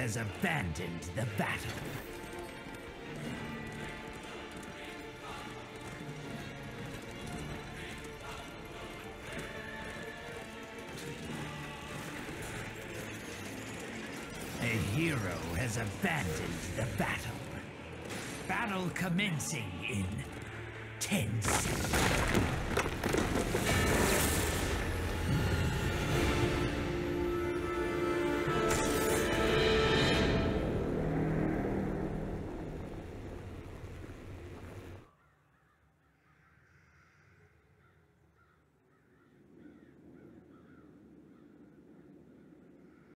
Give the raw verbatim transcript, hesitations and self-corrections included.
has abandoned the battle. A hero has abandoned the battle. Battle commencing in ten seconds.